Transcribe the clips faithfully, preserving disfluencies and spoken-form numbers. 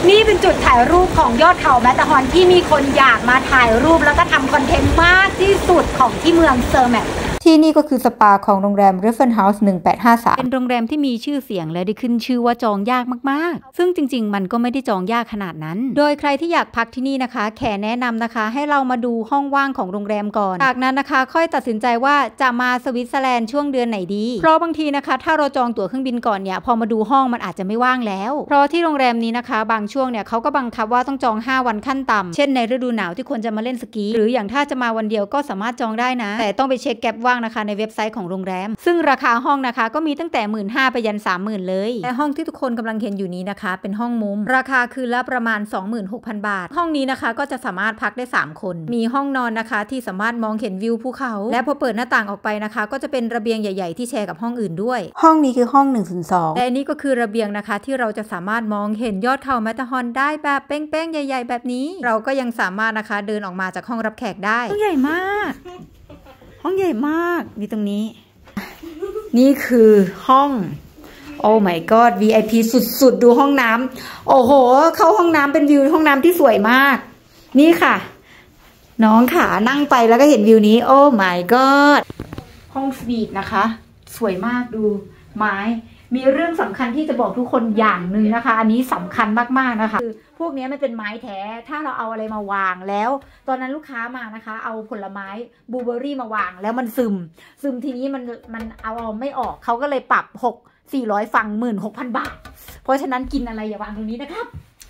นี่เป็นจุดถ่ายรูปของยอดเขาแมตเตอร์ฮอร์นที่มีคนอยากมาถ่ายรูปแล้วก็ทำคอนเทนต์มากที่สุดของที่เมืองเซอร์แมทที่นี่ก็คือสปาของโรงแรม Raffles House หนึ่งแปดห้าสามเป็นโรงแรมที่มีชื่อเสียงและได้ขึ้นชื่อว่าจองยากมากๆซึ่งจริงๆมันก็ไม่ได้จองยากขนาดนั้นโดยใครที่อยากพักที่นี่นะคะแขแนะนำนะคะให้เรามาดูห้องว่างของโรงแรมก่อนจากนั้นนะคะค่อยตัดสินใจว่าจะมาสวิตเซอร์แลนด์ช่วงเดือนไหนดีเพราะบางทีนะคะถ้าเราจองตั๋วเครื่องบินก่อนเนี่ยพอมาดูห้องมันอาจจะไม่ว่างแล้วเพราะที่โรงแรมนี้นะคะบางช่วงเนี่ยเขาก็บังคับว่าต้องจองห้าวันขั้นต่ำเช่นในฤดูหนาวที่คนจะมาเล่นสกีหรืออย่างถ้าจะมาวันเดียวก็สามารถจองได้นะแต่ต้องไปเช็คแก็ปว่างนะคะในเว็บไซต์ของโรงแรมซึ่งราคาห้องนะคะก็มีตั้งแต่ หนึ่งหมื่นห้าพัน ไปยัน สามหมื่น เลยและห้องที่ทุกคนกำลังเห็นอยู่นี้นะคะเป็นห้องมุมราคาคืนละประมาณ สองหมื่นหกพัน บาทห้องนี้นะคะก็จะสามารถพักได้สามคนมีห้องนอนนะคะที่สามารถมองเห็นวิวภูเขาและพอเปิดหน้าต่างออกไปนะคะก็จะเป็นระเบียงใหญ่ๆที่แชร์กับห้องอื่นด้วยห้องนี้คือห้องหนึ่งศูนย์สองและนี่ก็คือระเบียงนะคะที่เราจะสามารถมองเห็นยอดเขาแมตเตอร์ฮอร์นได้แบบเป้งๆใหญ่ๆแบบนี้เราก็ยังสามารถนะคะเดินออกมาจากห้องรับแขกได้ห้องใหญ่มากห้องใหญ่มากมีตรงนี้นี่คือห้องโอ้ my god วี ไอ พี สุดๆดูห้องน้ำโอ้โหเข้าห้องน้ำเป็นวิวห้องน้ำที่สวยมากนี่ค่ะน้องขานั่งไปแล้วก็เห็นวิวนี้โอ้ my god ห้องสวีทนะคะสวยมากดูไม้มีเรื่องสำคัญที่จะบอกทุกคนอย่างหนึ่งนะคะอันนี้สำคัญมากๆนะคะคือพวกนี้มันเป็นไม้แท้ถ้าเราเอาอะไรมาวางแล้วตอนนั้นลูกค้ามานะคะเอาผลไม้บลูเบอร์รี่มาวางแล้วมันซึมซึมทีนี้มันมันเอาเอาไม่ออกเขาก็เลยปรับหก สี่ร้อยฝั่ง หนึ่งหมื่นหกพัน บาทเพราะฉะนั้นกินอะไรอย่าวางตรงนี้นะครับ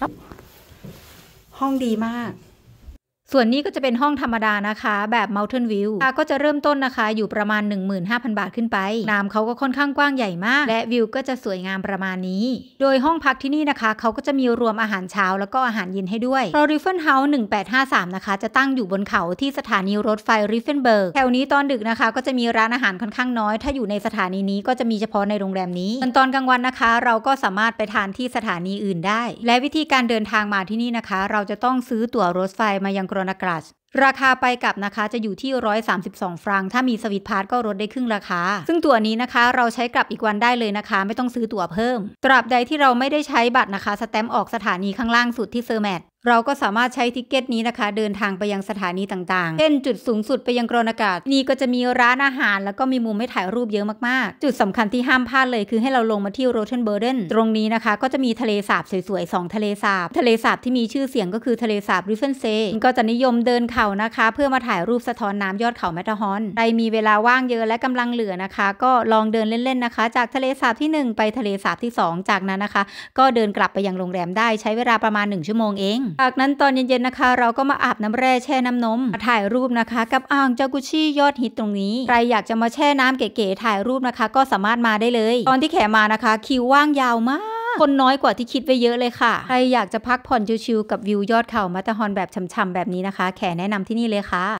ห้องดีมากส่วนนี้ก็จะเป็นห้องธรรมดานะคะแบบ Mountain View ก็จะเริ่มต้นนะคะอยู่ประมาณ หนึ่งหมื่นห้าพัน บาทขึ้นไปน้ำเขาก็ค่อนข้างกว้างใหญ่มากและวิวก็จะสวยงามประมาณนี้โดยห้องพักที่นี่นะคะเขาก็จะมีรวมอาหารเช้าแล้วก็อาหารเย็นให้ด้วยเพราะ Raffles House หนึ่งแปดห้าสามนะคะจะตั้งอยู่บนเขาที่สถานีรถไฟ Riefenberg แถวนี้ตอนดึกนะคะก็จะมีร้านอาหารค่อนข้างน้อยถ้าอยู่ในสถานีนี้ก็จะมีเฉพาะในโรงแรมนี้ตอนกลางวันนะคะเราก็สามารถไปทานที่สถานีอื่นได้และวิธีการเดินทางมาที่นี่นะคะเราจะต้องซื้อตั๋วรถไฟมายังกรณกรัชราคาไปกลับนะคะจะอยู่ที่หนึ่งร้อยสามสิบสองฟรังถ้ามีสวิตพาสก็ลดได้ครึ่งราคาซึ่งตั๋วนี้นะคะเราใช้กลับอีกวันได้เลยนะคะไม่ต้องซื้อตั๋วเพิ่มตราบใดที่เราไม่ได้ใช้บัตรนะคะสแตมป์ออกสถานีข้างล่างสุดที่เซอร์แมทเราก็สามารถใช้ทิกเก็ตนี้นะคะเดินทางไปยังสถานีต่างๆเช่นจุดสูงสุดไปยังกรณกรัชนี่ก็จะมีร้านอาหารแล้วก็มีมุมให้ถ่ายรูปเยอะมากๆจุดสำคัญที่ห้ามพลาดเลยคือให้เราลงมาที่โรเทนเบอร์เดนตรงนี้นะคะก็จะมีทะเลสาบสวยๆสองทะเลสาบทะเลสาบที่มีชื่อเสียงก็คือทะเลสาบริฟเฟนเซก็จะนิยมเดินเขานะคะเพื่อมาถ่ายรูปสะท้อนน้ำยอดเขาแมตเตอร์ฮอร์นใครมีเวลาว่างเยอะและกำลังเหลือนะคะก็ลองเดินเล่นๆนะคะจากทะเลสาบที่หนึ่งไปทะเลสาบที่สองจากนั้นนะคะก็เดินกลับไปยังโรงแรมได้ใช้เวลาประมาณหนึ่งชั่วโมงเองจากนั้นตอนเย็นๆนะคะเราก็มาอาบน้ำแร่แช่น้ำนมมาถ่ายรูปนะคะกับอ่างจากุชิยอดฮิตตรงนี้ใครอยากจะมาแช่น้ำเก๋ๆถ่ายรูปนะคะก็สามารถมาได้เลยตอนที่แขมานะคะคิวว่างยาวมากคนน้อยกว่าที่คิดไว้เยอะเลยค่ะใครอยากจะพักผ่อนชิลๆกับวิวยอดเขาแมตเตอร์ฮอร์นแบบช่ำๆแบบนี้นะคะแขแนะนำที่นี่เลยค่ะ